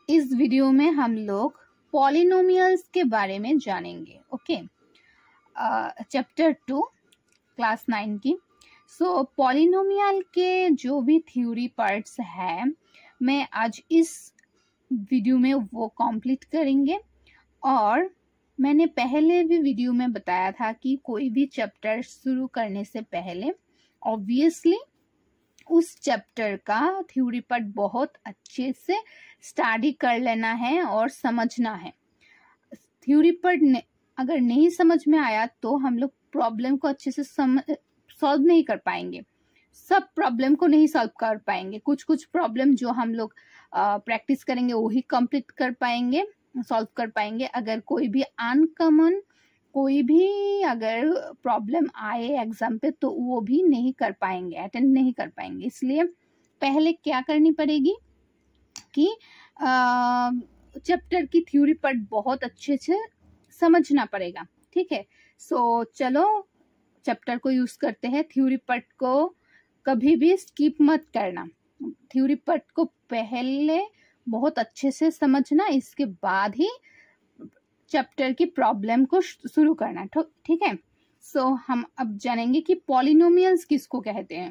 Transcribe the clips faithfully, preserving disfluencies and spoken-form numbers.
इस वीडियो में हम लोग पॉलिनोमियल्स के बारे में जानेंगे। Okay, chapter two class nine की। सो पॉलिनोमियल के जो भी थ्योरी पार्ट्स हैं मैं आज इस वीडियो में वो कंप्लीट करेंगे। और मैंने पहले भी वीडियो में बताया था कि कोई भी चैप्टर शुरू करने से पहले ऑब्वियसली उस चैप्टर का थ्योरी पार्ट बहुत अच्छे से स्टडी कर लेना है और समझना है। थ्योरी पार्ट ने, अगर नहीं समझ में आया तो हम लोग प्रॉब्लम को अच्छे से सॉल्व नहीं कर पाएंगे। सब प्रॉब्लम को नहीं सॉल्व कर पाएंगे। कुछ कुछ प्रॉब्लम जो हम लोग प्रैक्टिस करेंगे वही कंप्लीट कर पाएंगे, सॉल्व कर पाएंगे। अगर कोई भी अनकॉमन कोई भी अगर प्रॉब्लम आए एग्जाम पे तो वो भी नहीं कर पाएंगे, अटेंड नहीं कर पाएंगे। इसलिए पहले क्या करनी पड़ेगी कि चैप्टर की थ्योरी पार्ट बहुत अच्छे से समझना पड़ेगा। ठीक है, सो चलो चैप्टर को यूज करते हैं। थ्योरी पार्ट को कभी भी स्किप मत करना। थ्योरी पार्ट को पहले बहुत अच्छे से समझना, इसके बाद ही चैप्टर की प्रॉब्लम को शुरू करना। ठीक है, सो so, हम अब जानेंगे कि पॉलिनोमियल्स किसको कहते हैं।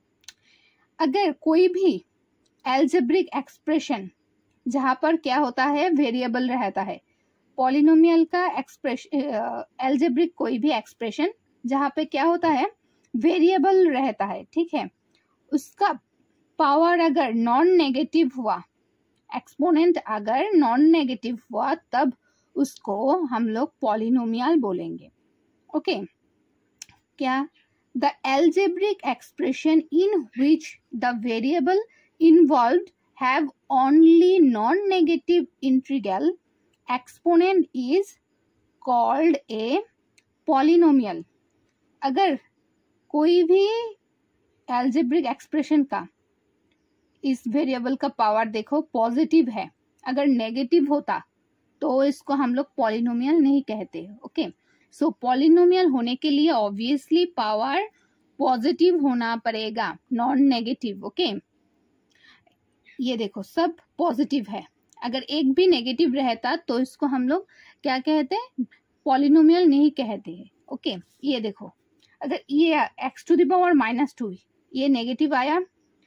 अगर कोई भी एल्जेब्रिक एक्सप्रेशन जहां पर क्या होता है वेरिएबल रहता है, पॉलिनोमियल का एक्सप्रेशन एल्जेब्रिक कोई भी एक्सप्रेशन जहां पे क्या होता है वेरिएबल रहता है, ठीक है, उसका पावर अगर नॉन नेगेटिव हुआ, एक्सपोनेंट अगर नॉन नेगेटिव हुआ, तब उसको हम लोग पॉलिनोमियल बोलेंगे। ओके, क्या the algebraic expression in which the variable involved have only non negative integral exponent is called a polynomial. अगर कोई भी एल्जेब्रिक एक्सप्रेशन का इस वेरिएबल का पावर देखो पॉजिटिव है, अगर नेगेटिव होता तो इसको हम लोग पॉलिनोमियल नहीं कहते। ओके, सो पॉलिनोमियल होने के लिए ऑब्वियसली पावर पॉजिटिव होना पड़ेगा, नॉन नेगेटिव। ओके, ये देखो सब पॉजिटिव है। अगर एक भी नेगेटिव रहता तो इसको हम लोग क्या कहते हैं, पॉलिनोमियल नहीं कहते हैं। ओके, ये देखो अगर ये x to the power minus two ये नेगेटिव आया,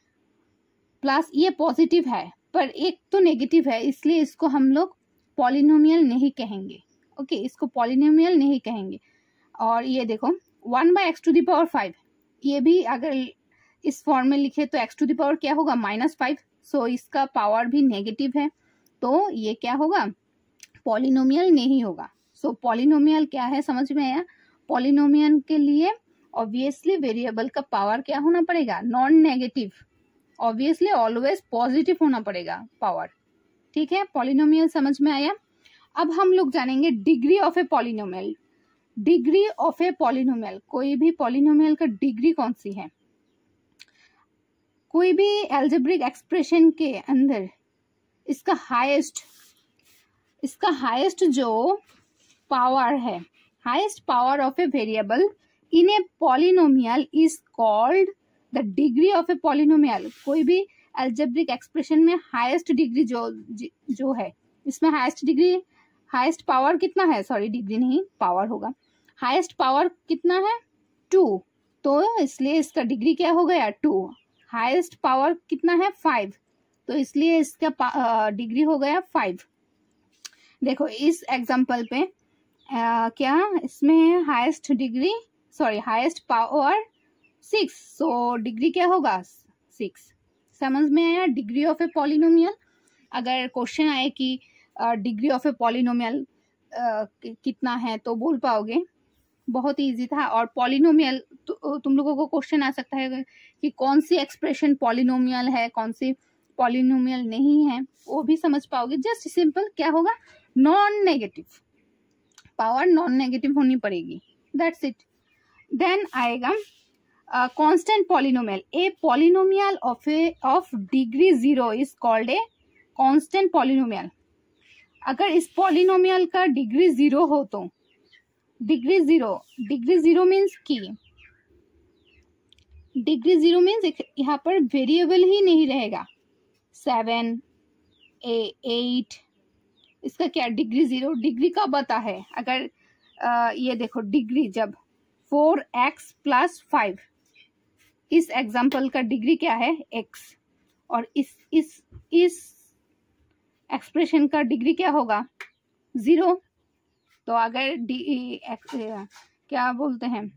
प्लस ये पॉजिटिव है पर एक तो नेगेटिव है, इसलिए इसको हम लोग पॉलिनोमियल नहीं कहेंगे। ओके, इसको पॉलिनोमियल नहीं कहेंगे। और ये देखो one by x to the power five, ये भी अगर इस फॉर्म में लिखे तो एक्स टू द पावर क्या होगा माइनस फाइव, सो इसका पावर भी नेगेटिव है, तो ये क्या होगा पॉलिनोमियल नहीं होगा। सो so, पॉलिनोमियल क्या है समझ में आया। पॉलिनोमियल के लिए ऑब्वियसली वेरिएबल का पावर क्या होना पड़ेगा, non negative, obviously always positive होना पड़ेगा पावर। ठीक है, पॉलिनोमियल समझ में आया। अब हम लोग जानेंगे degree of a polynomial. Degree of a polynomial, कोई भी पॉलिनोमियल का डिग्री कौन सी है। कोई भी एल्जेब्रिक एक्सप्रेशन के अंदर इसका हाईएस्ट इसका हाईएस्ट जो पावर है, highest power of a variable in a polynomial is called the degree of a polynomial. कोई भी एल्जेब्रिक एक्सप्रेशन में हाईएस्ट डिग्री जो जो है, इसमें हाईएस्ट डिग्री हाईएस्ट पावर कितना है, सॉरी डिग्री नहीं पावर होगा, हाईएस्ट पावर कितना है टू, तो इसलिए इसका डिग्री क्या हो गया टू। हाईएस्ट पावर कितना है फाइव, तो इसलिए इसका डिग्री हो गया फाइव। देखो इस एग्जांपल पे आ, क्या इसमें है highest degree sorry highest power six, so degree क्या होगा सिक्स। समझ में आया डिग्री ऑफ ए पॉलिनोमियल। अगर क्वेश्चन आए कि डिग्री ऑफ ए पॉलिनोमियल कितना है तो बोल पाओगे, बहुत इजी था। और पॉलिनोमियल तु, तुम लोगों को क्वेश्चन आ सकता है कि कौन सी एक्सप्रेशन पॉलिनोमियल है, कौन सी पॉलिनोमियल नहीं है, वो भी समझ पाओगे। जस्ट सिंपल क्या होगा, non negative, power non negative होनी पड़ेगी, दैट्स इट। देन आएगा constant polynomial. A polynomial of a of degree zero is called a constant polynomial. अगर इस पॉलिनोमियल का डिग्री जीरो हो तो degree zero degree zero means की डिग्री जीरो मीन्स यहाँ पर वेरिएबल ही नहीं रहेगा, सेवन एट, इसका क्या डिग्री जीरो, डिग्री कब आता है? अगर आ, ये देखो डिग्री जब फोर एक्स प्लस फाइव, इस एग्जाम्पल का डिग्री क्या है? एक्स, और इस इस इस एक्सप्रेशन का डिग्री क्या होगा? जीरो। तो अगर डी एक्स, क्या बोलते हैं,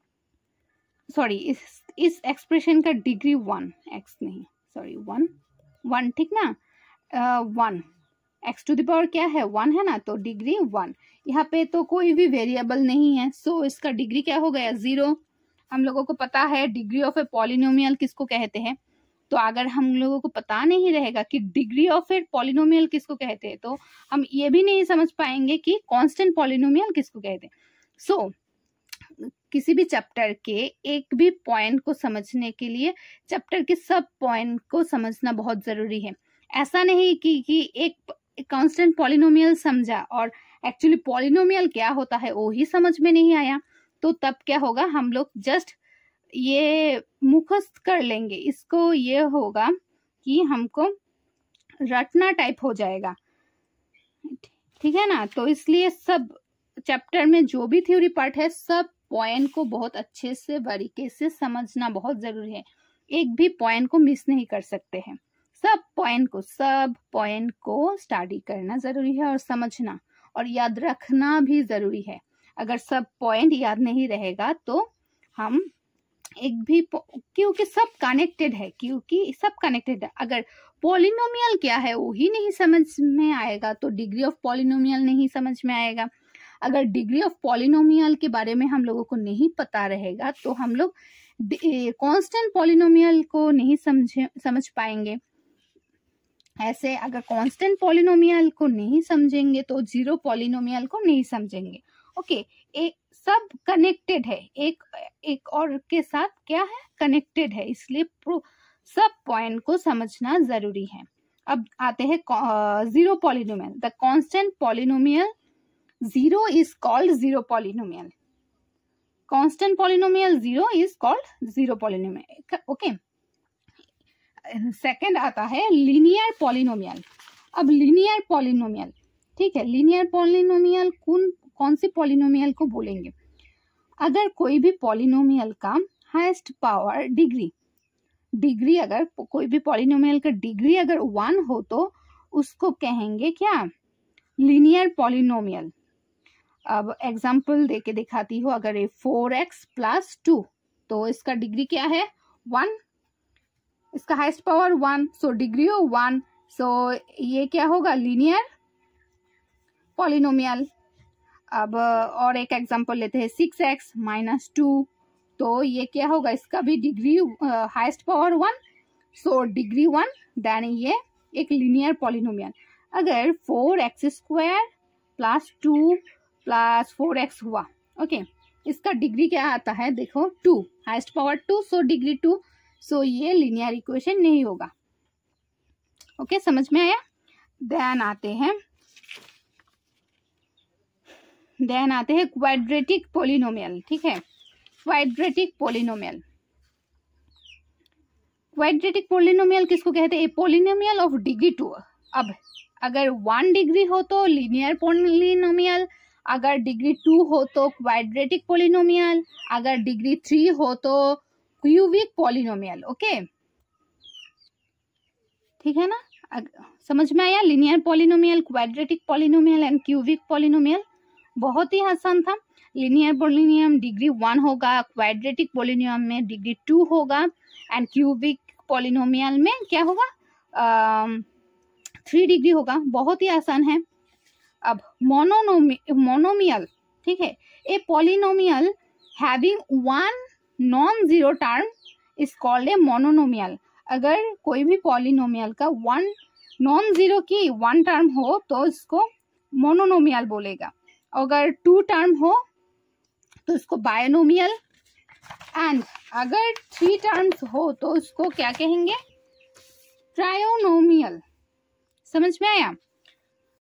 सॉरी, इस इस एक्सप्रेशन का डिग्री वन, एक्स नहीं, सॉरी वन, वन, ठीक ना, one, x to the power क्या है? वन है ना, तो डिग्री वन। यहाँ पे तो कोई भी वेरिएबल नहीं है, सो इसका डिग्री क्या हो गया? जीरो। हम लोगों को पता है डिग्री ऑफ ए पॉलिनोमियल किसको कहते हैं, तो अगर हम लोगों को पता नहीं रहेगा कि डिग्री ऑफ ए पॉलिनोमियल किसको कहते हैं, तो हम ये भी नहीं समझ पाएंगे कि कांस्टेंट पॉलिनोमियल किसको कहते हैं। सो so, किसी भी चैप्टर के एक भी पॉइंट को समझने के लिए चैप्टर के सब पॉइंट को समझना बहुत जरूरी है। ऐसा नहीं कि कि एक कांस्टेंट पॉलिनोमियल समझा और एक्चुअली पॉलिनोमियल क्या होता है वो ही समझ में नहीं आया, तो तब क्या होगा? हम लोग जस्ट ये मुखस्त कर लेंगे इसको, ये होगा कि हमको रटना टाइप हो जाएगा, ठीक है ना। तो इसलिए सब चैप्टर में जो भी थ्योरी पार्ट है, सब पॉइंट को बहुत अच्छे से बारीकी से समझना बहुत जरूरी है। एक भी पॉइंट को मिस नहीं कर सकते हैं, सब पॉइंट को सब पॉइंट को स्टडी करना जरूरी है और समझना और याद रखना भी जरूरी है। अगर सब पॉइंट याद नहीं रहेगा तो हम एक भी, क्योंकि सब कनेक्टेड है, क्योंकि सब कनेक्टेड है। अगर पॉलिनोमियल क्या है वो ही नहीं समझ में आएगा तो डिग्री ऑफ पॉलिनोमियल नहीं समझ में आएगा। अगर डिग्री ऑफ पॉलिनोमियल के बारे में हम लोगों को नहीं पता रहेगा तो हम लोग कांस्टेंट पॉलिनोमियल को नहीं समझ समझ पाएंगे। ऐसे अगर कांस्टेंट पॉलिनोमियल को नहीं समझेंगे तो जीरो पॉलिनोमियल को नहीं समझेंगे। ओके, एक सब कनेक्टेड है, एक एक और के साथ क्या है? कनेक्टेड है, इसलिए सब पॉइंट को समझना जरूरी है। अब आते हैं zero polynomial. The constant polynomial zero is called zero polynomial. Constant polynomial zero is called zero polynomial. Okay, second आता है लीनियर पॉलिनोमियल। अब लीनियर पॉलिनोमियल, ठीक है, लीनियर पॉलिनोमियल कौन कौन सी पॉलिनोमियल को बोलेंगे? अगर कोई भी पॉलिनोमियल का हाईएस्ट पावर डिग्री डिग्री अगर कोई भी पॉलिनोमियल का डिग्री अगर वन हो तो उसको कहेंगे क्या? Linear polynomial. अब एग्जांपल देके दिखाती हूँ। अगर ये फोर एक्स प्लस टू, तो इसका डिग्री क्या है? वन, इसका highest power one, so degree हो वन, सो ये क्या होगा? Linear polynomial. अब और एक एग्जांपल लेते हैं, सिक्स एक्स माइनस टू, तो ये क्या होगा? इसका भी degree highest power one, so degree one, then ये एक लीनियर पॉलिनोमियल। अगर four x square plus two plus four x हुआ, ओके, इसका डिग्री क्या आता है? देखो two, highest power two, so degree two, so ये लीनियर इक्वेशन नहीं होगा। ओके, समझ में आया? देन आते हैं देन आते हैं क्वाड्रेटिक पॉलिनोमियल। ठीक है, क्वाड्रेटिक पॉलिनोमियल। क्वाड्रेटिक पॉलिनोमियल किसको कहते हैं? Polynomial of degree two. अब अगर वन डिग्री हो तो लीनियर पॉलिनोमियल, अगर डिग्री टू हो तो क्वाड्रेटिक पॉलिनोमियल, अगर डिग्री थ्री हो तो क्यूबिक पॉलिनोमियल। ओके, ठीक है ना? समझ में आया? Linear polynomial, quadratic polynomial and cubic polynomial. बहुत ही आसान था। लीनियर पॉलिनोमियल डिग्री वन होगा, क्वाड्रेटिक पॉलिनोमियल में डिग्री टू होगा एंड क्यूबिक पॉलिनोमियल में क्या होगा? थ्री डिग्री होगा। बहुत ही आसान है। अब मोनोनोमी मोनोमियल, ठीक है, a polynomial having one non zero term is called a mononomial. अगर कोई भी पॉलिनोमियल का वन नॉन जीरो की वन टर्म हो तो इसको मोनोनोमियल बोलेगा। अगर टू टर्म हो तो इसको बायनोमियल, एंड अगर थ्री टर्म्स हो तो इसको क्या कहेंगे? ट्रायोनोमियल। समझ में आया?